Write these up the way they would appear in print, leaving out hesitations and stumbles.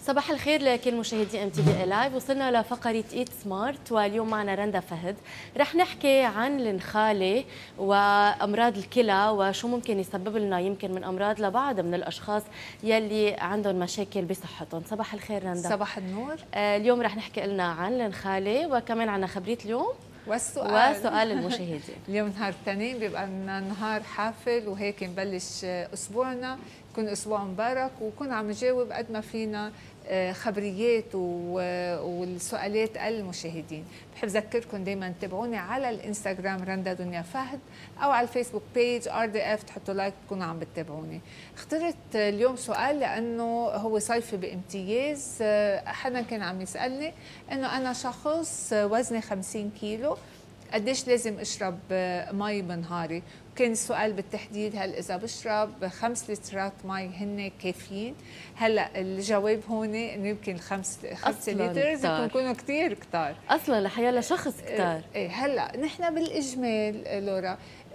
صباح الخير لكل مشاهدي ام تي في لايف. وصلنا لفقره ايت سمارت، واليوم معنا رندا فهد. رح نحكي عن النخاله وامراض الكلى وشو ممكن يسبب لنا يمكن من امراض لبعض من الاشخاص يلي عندهم مشاكل بصحتهم. صباح الخير رندا. صباح النور. اليوم رح نحكي لنا عن النخاله وكمان عن خبريه اليوم وسؤال المشاهدين. اليوم نهار الاثنين بيبقى لنا نهار حافل وهيك نبلش اسبوعنا، يكون اسبوع مبارك وكون عم نجاوب قد ما فينا خبريات والسؤالات المشاهدين. بحب اذكركم دائما تتابعوني على الانستغرام رندا دنيا فهد او على الفيسبوك بيج RDF، تحطوا لايك تكونوا عم بتتابعوني. اخترت اليوم سؤال لانه هو صيفي بامتياز. حدا كان عم يسالني انه انا شخص وزني 50 كيلو، قديش لازم اشرب مي بنهاري؟ كان السؤال بالتحديد هل اذا بشرب 5 لترات مي هن كافيين؟ هلا الجواب هون انه يمكن 5 لتر يكونوا كثير كثار اصلا لحيلا شخص كثار. ايه هلا نحن بالاجمال لورا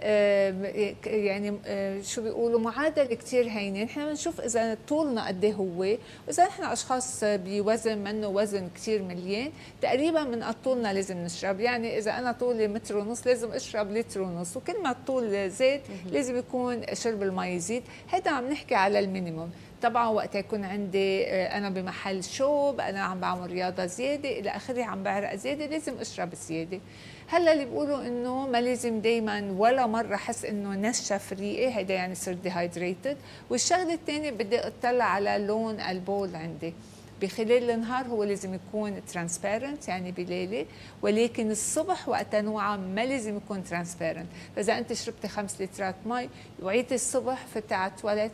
يعني شو بيقولوا معادله كثير هينه. نحن بنشوف اذا طولنا قد ايه هو، واذا نحن اشخاص بوزن منه وزن كثير مليان تقريبا من قد طولنا لازم نشرب. يعني اذا انا طولي متر ونص لازم اشرب لتر ونص، وكل ما الطول زاد لازم يكون شرب المي يزيد. هيدا عم نحكي على المينيموم. طبعا وقت يكون عندي انا بمحل شوب، انا عم بعمل رياضه زياده الى اخره، عم بعرق زياده، لازم اشرب زياده. هلا اللي بيقولوا انه ما لازم دائما ولا مره احس انه نشف ريقي، هيدا يعني صرت ديهايدريتد. والشغله الثانيه بدي اطلع على لون البول عندي بخلال النهار، هو لازم يكون ترانسبيرنت يعني بليله، ولكن الصبح وقت نوعا ما لازم يكون ترانسبيرنت. فاذا انت شربتي 5 لترات مي وعيتي الصبح فتي على التواليت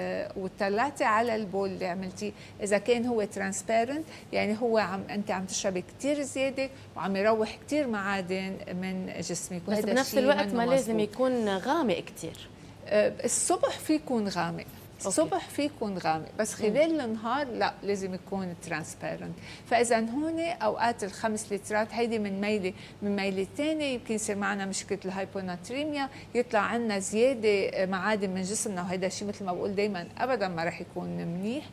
وطلعتي على البول اللي عملتيه، اذا كان هو ترانسبيرنت يعني هو انت عم تشربي كثير زياده وعم يروح كثير معادن من جسمك. بس بنفس الوقت ما لازم يكون غامق كثير. الصبح في يكون غامق، الصبح في يكون غامق، بس خلال النهار لا لازم يكون ترانسبيرنت. فاذا هون اوقات ال5 لترات هيدي من ميله ثانيه يمكن يصير معنا مشكله الهايبوناتريميا، يطلع عنا زياده معادن من جسمنا، وهذا الشيء مثل ما بقول دائما ابدا ما رح يكون منيح.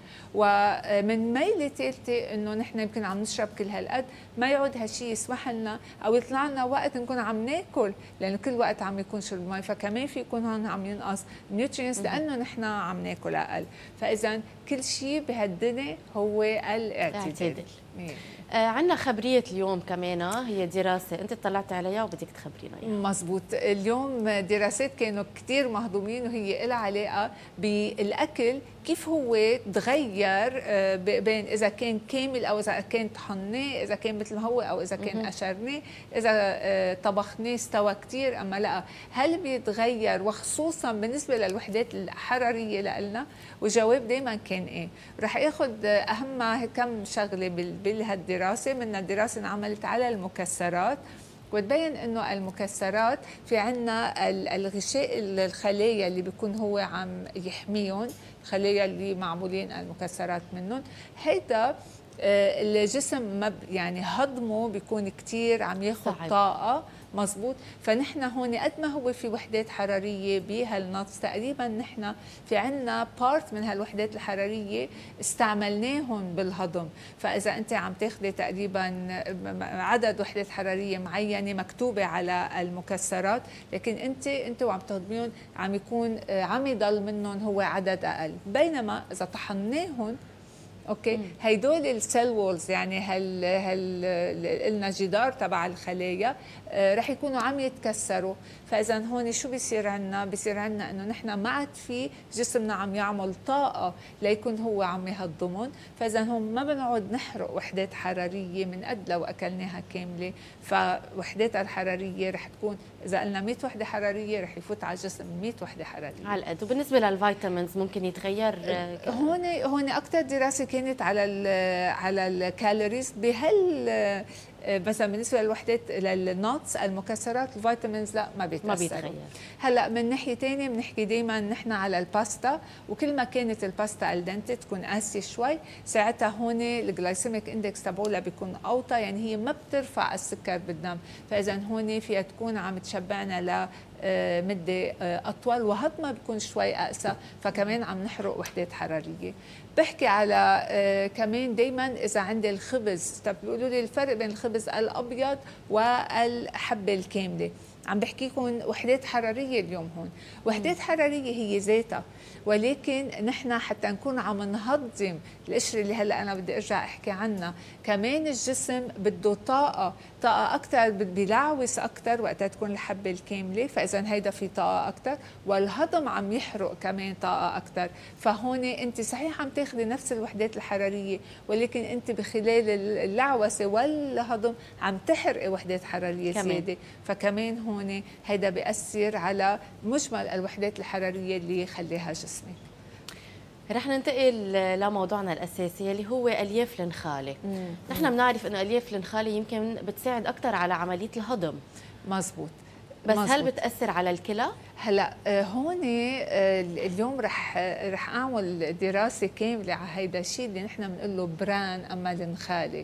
ومن ميله ثالثه انه نحن يمكن عم نشرب كل هالقد، ما يعود هالشيء يسمح لنا او يطلع لنا وقت نكون عم ناكل، لانه كل وقت عم يكون شرب مي، فكمان في يكون هون عم ينقص نيوترينز لانه نحن عم ناكل اقل. فاذا كل شيء بهالدنيا هو الاعتدال. عندنا خبريه اليوم كمان، هي دراسه انت اطلعتي عليها وبدك تخبرينا اياها. مزبوط. اليوم دراسات كانوا كثير مهضومين وهي لها علاقه بالاكل، كيف هو تغير بين اذا كان كامل او اذا كان طحناه، اذا كان مثل ما هو او اذا كان قشرناه، اذا طبخناه استوى كثير اما لا، هل بيتغير؟ وخصوصا بالنسبه للوحدات الحراريه لنا، والجواب دائما كان ايه. رح اخذ اهم كم شغله بهالدراسه. منها دراسه انعملت على المكسرات، وتبين انه المكسرات في عنا الغشاء الخلايا اللي بيكون هو عم يحميهم، الخلايا اللي معمولين المكسرات منهم، هيدا الجسم يعني هضمه بيكون كتير عم ياخذ طاقه. مزبوط. فنحن هون قد ما هو في وحدات حراريه بهالنتس، تقريبا نحن في عنا بارت من هالوحدات الحراريه استعملناهم بالهضم. فاذا انت عم تاخذي تقريبا عدد وحدات حراريه معينه مكتوبه على المكسرات، لكن انت وعم تهضميهم عم يكون عم يضل منهم هو عدد اقل. بينما اذا طحناهم اوكي هيدول السيل وولز، يعني قلنا جدار تبع الخلايا رح يكونوا عم يتكسروا. فاذا هون شو بيصير عنا؟ بيصير عنا انه نحن ما عاد في جسمنا عم يعمل طاقه ليكون هو عم يهضمهم، فاذا هون ما بنقعد نحرق وحدات حراريه من قد لو اكلناها كامله. فوحدات الحراريه رح تكون اذا قلنا 100 وحده حراريه رح يفوت على الجسم 100 وحده حراريه على القد. وبالنسبه للفيتامينز ممكن يتغير؟ هون اكثر دراسه كانت على الكالوريز مثلا بالنسبه للوحدات للنوتس المكسرات، الفيتامينز لا ما بيتغير. هلا من ناحيه ثانيه بنحكي دائما نحن على الباستا، وكل ما كانت الباستا الدنتي تكون قاسيه شوي، ساعتها هون الجلايسيميك اندكس تبعولها بيكون اوطى، يعني هي ما بترفع السكر بالدم. فاذا هون فيها تكون عم تشبعنا مده اطول، وهضمها بيكون شوي اقسى، فكمان عم نحرق وحدات حراريه. بحكي على كمان دائما اذا عندي الخبز، طب بيقولوا لي الفرق بين الخبز الابيض والحبه الكامله. عم بحكيكم وحدات حراريه اليوم هون. وحدات حراريه هي ذاتها، ولكن نحن حتى نكون عم نهضم القشره اللي هلا انا بدي ارجع احكي عنها، كمان الجسم بده طاقه اكثر، بيلعوس اكثر وقتها تكون الحبه الكامله، فاذا هيدا في طاقه اكثر، والهضم عم يحرق كمان طاقه اكثر. فهون انت صحيح عم تاخذي نفس الوحدات الحراريه، ولكن انت بخلال اللعوسه والهضم عم تحرقي وحدات حراريه زياده، فكمان هون هيدا بيأثر على مجمل الوحدات الحراريه اللي يخليها جسمك. رح ننتقل لموضوعنا الاساسي اللي هو الياف النخاله. نحن بنعرف انه الياف النخاله يمكن بتساعد اكثر على عمليه الهضم. مزبوط. بس مزبوط. هل بتاثر على الكلى؟ هلا هون اليوم رح اعمل دراسه كامله على هيدا الشيء اللي نحن بنقول له بران اما النخاله،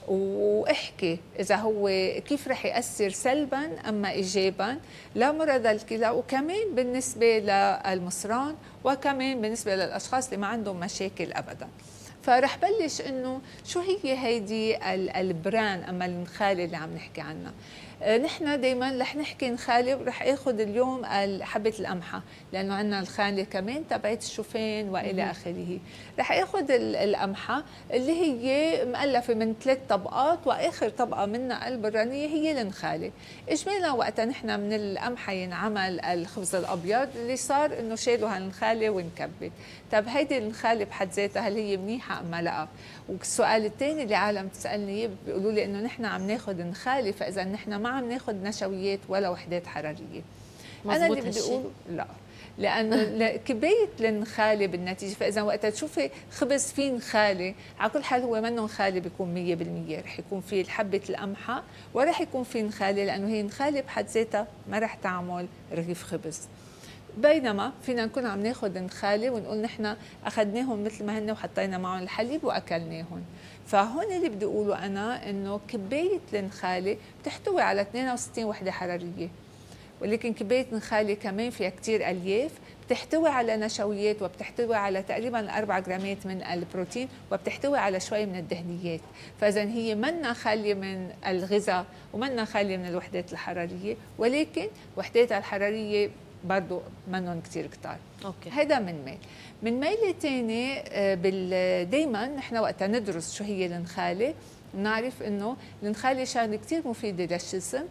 واحكي اذا هو كيف رح ياثر سلبا اما ايجابا لمرضى الكلى، وكمان بالنسبه للمصران، وكمان بالنسبه للاشخاص اللي ما عندهم مشاكل ابدا. فرح بلش انه شو هي هيدي البران اما النخاله اللي عم نحكي عنها. نحن دائما رح نحكي نخاله، ورح اخذ اليوم حبه القمحه لانه عندنا الخاله كمان تبعت الشوفان والى اخره. رح اخذ القمحه اللي هي مؤلفه من 3 طبقات، واخر طبقه منها البرانيه هي النخاله. اجمالا وقتها نحن من القمحه ينعمل الخبز الابيض، اللي صار انه شالوا هالنخاله وانكبت. طب هيدي النخاله بحد ذاتها هل هي منيحه ام لا؟ والسؤال الثاني اللي عالم تسالني اياه بيقولوا لي انه نحن عم ناخذ نخاله، فاذا نحن ما عم ناخذ نشويات ولا وحدات حراريه. انا اللي بدي اقول لا، لانه كبايه النخاله بالنتيجه، فاذا وقتها تشوفي خبز فيه نخاله، على كل حال هو منه نخاله بيكون 100%، رح يكون فيه حبه القمحه ورح يكون فيه نخاله، لانه هي نخاله بحد ذاتها ما رح تعمل رغيف خبز. بينما فينا نكون عم ناخذ نخاله ونقول نحن اخذناهم مثل ما هن وحطينا معهم الحليب واكلناهم. فهون اللي بدي اقوله انا انه كبايه النخاله بتحتوي على 62 وحده حراريه، ولكن كبايه النخاله كمان فيها كثير الياف، بتحتوي على نشويات، وبتحتوي على تقريبا 4 جرامات من البروتين، وبتحتوي على شوي من الدهنيات. فاذا هي منا خاليه من الغذاء ومنا خاليه من الوحدات الحراريه، ولكن وحداتها الحراريه برضه منهم كثير كتار. اوكي. هذا من ميل. من ميل ثاني دائما نحن وقتها ندرس شو هي النخاله، بنعرف انه النخاله شغله كثير مفيده للجسم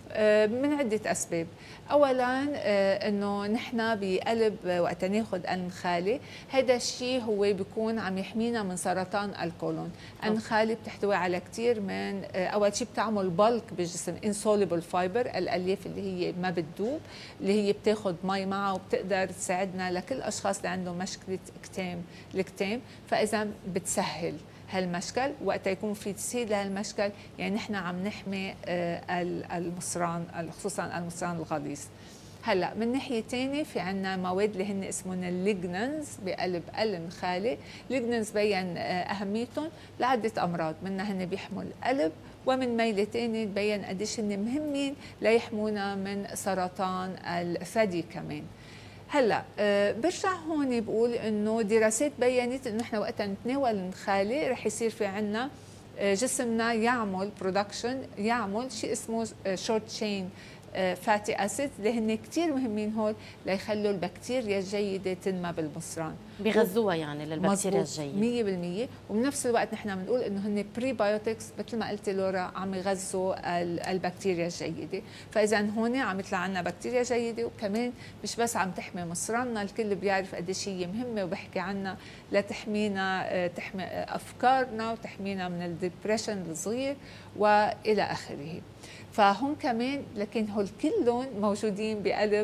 من عدة أسباب. أولاً أنه نحن بقلب وقت ناخذ النخالة، هذا الشيء هو بيكون عم يحمينا من سرطان القولون. النخالة بتحتوي على كثير من أول شيء بتعمل بالك بالجسم، insoluble fiber، الألياف اللي هي ما بتذوب، اللي هي بتاخذ مي معها وبتقدر تساعدنا لكل الأشخاص اللي عندهم مشكلة الكتام، فإذا بتسهل هالمشكل. وقتها يكون في تسهيل لهالمشكل يعني نحن عم نحمي المصران، خصوصا المصران الغليظ. هلا من ناحيه ثانيه في عندنا مواد اللي هن اسمهم الليجننز بقلب النخاله. الليجننز بين اهميتهم لعده امراض، منها هن بيحموا القلب، ومن ميله ثانيه تبين قديش هن مهمين ليحمونا من سرطان الثدي كمان. هلا برجع هون بقول انه دراسات بينت انه نحن وقت نتناول النخاله رح يصير في عنا جسمنا يعمل برودكشن، يعمل شيء اسمه شورت تشين فاتي اسيد، اللي هن كثير مهمين هول ليخلوا البكتيريا الجيده تنمى بالمصران، بيغذوها يعني للبكتيريا الجيده 100%. وبنفس الوقت نحن بنقول انه هن بريبايوتكس مثل ما قلتي لورا، عم يغذوا البكتيريا الجيده. فاذا هون عم يطلع عنا بكتيريا جيده، وكمان مش بس عم تحمي مصراننا، الكل بيعرف قديش هي مهمه وبحكي عنها لتحمينا، تحمي افكارنا وتحمينا من الديبريشن الصغير والى اخره. فهم كمان، لكن هول كلهم موجودين بقلب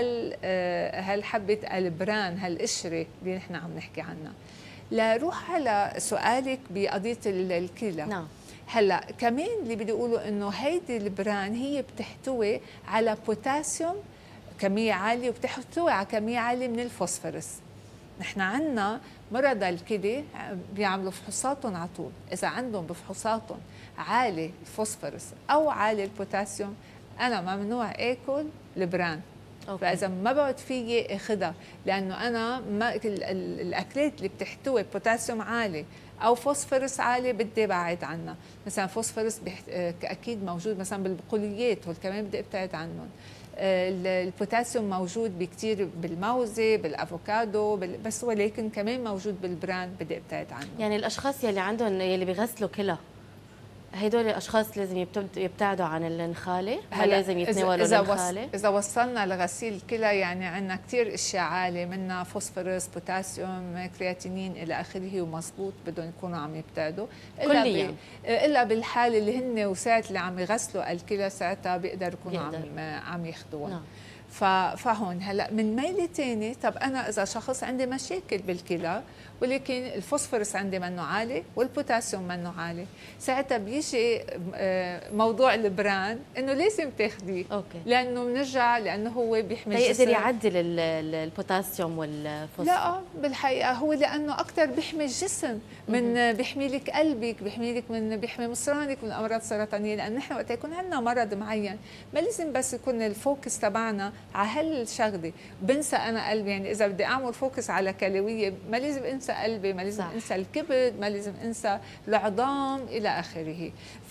هالحبة البران، هالقشرة اللي نحن عم نحكي عنها. لروح على سؤالك بقضية الكلى. نعم. هلا كمان اللي بدي اقوله انه هيدي البران هي بتحتوي على بوتاسيوم كمية عالية، وبتحتوي على كمية عالية من الفوسفورس. نحن عندنا مرضى الكلى بيعملوا فحوصاتهم على طول، اذا عندهم بفحوصاتهم عالي الفوسفورس او عالي البوتاسيوم، انا ممنوع اكل البران فاذا ما بعد فيي اخذها، لانه انا ما الاكلات اللي بتحتوي بوتاسيوم عالي او فوسفورس عالي بدي ابعد عنها. مثلا فوسفورس اكيد موجود مثلا بالبقوليات، هول كمان بدي ابتعد عنهم. البوتاسيوم موجود بكثير بالموزه، بالافوكادو، بس ولكن كمان موجود بالبران بدي ابتعد عنه. يعني الاشخاص يلي عندهم يلي بيغسلوا كلى، هدول الاشخاص لازم يبتعدوا عن النخاله؟ هل لازم يتناولوا النخاله؟ اذا وصلنا لغسيل الكلى يعني عندنا كثير اشياء عاليه، منها فوسفورس، بوتاسيوم، كرياتينين الى اخره، ومضبوط بدهم يكونوا عم يبتعدوا كليا الا بالحاله اللي هن وساعه اللي عم يغسلوا الكلى ساعتها بيقدروا يكونوا عم ياخذوها. نعم. فهون هلا من ميله ثانيه، طب انا اذا شخص عندي مشاكل بالكلى ولكن الفوسفورس عندي منه عالي والبوتاسيوم منه عالي، ساعتها بيجي موضوع البران انه لازم تاخذيه، لانه بنرجع لانه هو بيحمي الجسم. يقدر يعدل البوتاسيوم والفوسفور؟ لا بالحقيقه هو لانه اكثر بيحمي الجسم من بيحمي لك قلبك، بيحمي مصرانك من الامراض السرطانيه، لان نحن وقت يكون عندنا مرض معين ما لازم بس يكون الفوكس تبعنا على هالشغله، بنسى انا قلبي. يعني اذا بدي اعمل فوكس على كلويه ما لازم انسى قلبي، ما لازم انسى الكبد، ما لازم انسى العظام الى اخره.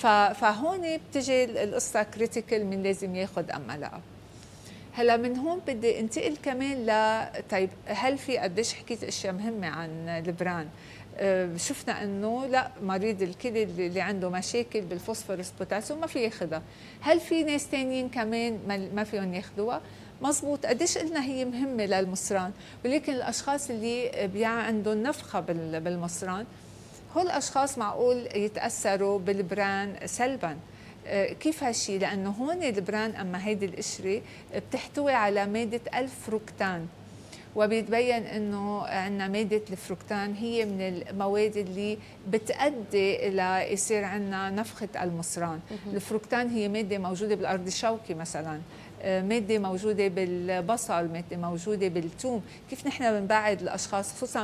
فهون بتجي القصه كريتيكال من لازم ياخذ ام لا. هلا من هون بدي انتقل كمان طيب هل في قديش حكيت اشياء مهمه عن البران. شفنا انه لا، مريض الكلى اللي عنده مشاكل بالفوسفورس بوتاسيوم ما في ياخذها. هل في ناس ثانيين كمان ما فيهم ياخذوها؟ مزبوط. قديش قلنا هي مهمه للمصران، ولكن الاشخاص اللي عندهم نفخه بالمصران هول الاشخاص معقول يتاثروا بالبران سلبا. كيف هالشيء؟ لانه هون البران اما هيدي القشره بتحتوي على ماده الفركتان، وبيتبين انه عندنا ماده الفركتان هي من المواد اللي بتؤدي الى يصير عندنا نفخه المصران. الفركتان هي ماده موجوده بالارض الشوكي مثلا، ماده موجوده بالبصل، ماده موجوده بالثوم. كيف نحن بنبعد الاشخاص خصوصا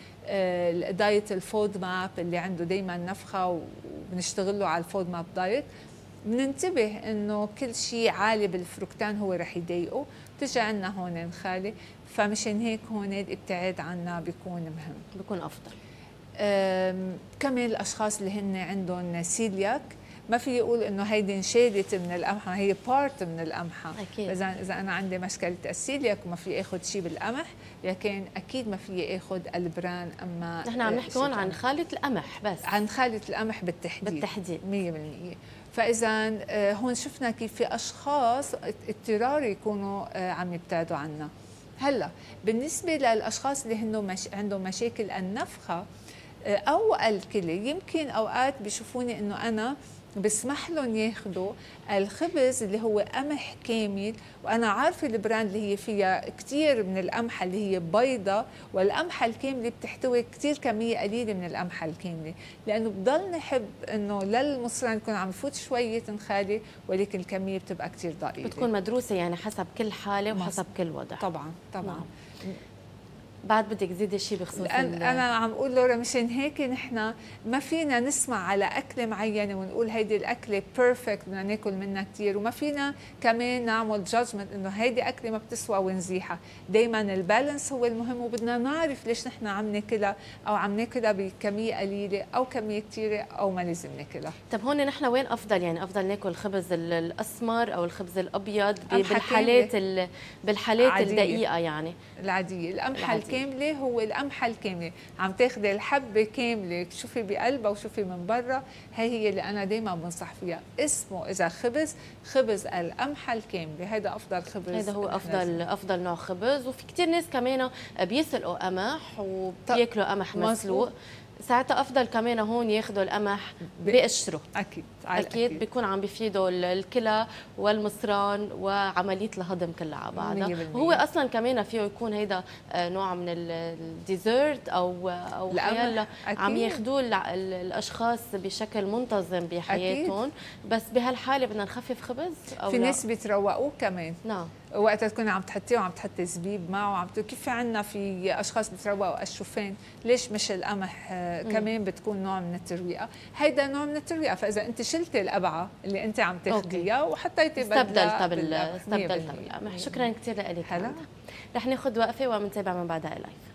بالدايت الفود ماب اللي عنده دائما نفخه وبنشتغل له على الفود ماب دايت، بننتبه انه كل شيء عالي بالفركتان هو رح يضايقه، بتجي عندنا هون نخاله. فمشان هيك هون الابتعاد عنا بيكون مهم، بيكون افضل. كمان الاشخاص اللي هن عندهم سيلياك ما في يقول انه هيدي انشالت من القمحه، هي بارت من القمحه. اكيد اذا انا عندي مشكله السيلياك وما في اخذ شيء بالقمح، لكن اكيد ما في اخذ البران. اما نحن عم نحكي هون عن خاله القمح، بس عن خاله القمح بالتحديد 100%. فاذا هون شفنا كيف في اشخاص اضطراري يكونوا عم يبتعدوا عنا. هلا بالنسبه للاشخاص اللي عندهم مشاكل النفخه او الكلى، يمكن اوقات بيشوفوني انه انا بسمح لهم ياخذوا الخبز اللي هو قمح كامل، وانا عارفه البراند اللي هي فيها كثير من القمحه اللي هي بيضة، والقمحه الكامله بتحتوي كثير كميه قليله من القمحه الكامله، لانه بضل نحب انه للمصران يكون عم يفوت شويه نخاله، ولكن الكميه بتبقى كثير ضئيله. بتكون مدروسه يعني حسب كل حاله وحسب كل وضع. طبعا طبعا. نعم. بعد بدك تزيدي شيء بخصوص انا عم اقول لورا مشان هيك نحن ما فينا نسمع على اكله معينه ونقول هيدي الاكله بيرفكت بدنا ناكل منها كثير، وما فينا كمان نعمل جادجمنت انه هيدي اكله ما بتسوى ونزيحها. دائما البالانس هو المهم، وبدنا نعرف ليش نحن عم ناكلها، او عم ناكلها بكميه قليله او كميه كثيره او ما لازم ناكلها. طب هون نحن وين افضل؟ يعني افضل ناكل الخبز الاسمر او الخبز الابيض بالحالات الدقيقه يعني العاديه؟ القمحه الكامله هو القمحه الكامله، عم تاخذي الحبه كامله، شوفي بقلبها وشوفي من برا، هي اللي انا دائما بنصح فيها. اسمه اذا خبز القمحه الكامله، هذا افضل خبز، هذا هو افضل نوع خبز. وفي كثير ناس كمان بيسلقوا قمح وبياكلوا قمح مسلوق، ساعتها افضل كمان هون ياخذوا القمح بقشره. اكيد بيكون عم بيفيدوا الكلى والمصران وعمليه الهضم كلها على بعضها. وهو اصلا كمان فيه يكون هيدا نوع من الديزرت او حيلا عم ياخذوه الاشخاص بشكل منتظم بحياتهم. بس بهالحاله بدنا نخفف خبز او في ناس بيتروقوه كمان. نعم، وقت تكون عم تحطيه وعم تحطي زبيب معه كيف عندنا في اشخاص بيتروقوا الشوفان، ليش مش القمح كمان بتكون نوع من الترويقه؟ هيدا نوع من الترويقه. فاذا انت شلتي الابعه اللي انت عم تاخذيها وحطيتي بدلها استبدلتها بالقمح. شكرا كثير لك. هلا رح ناخذ وقفه ومنتابع من بعدها لايف.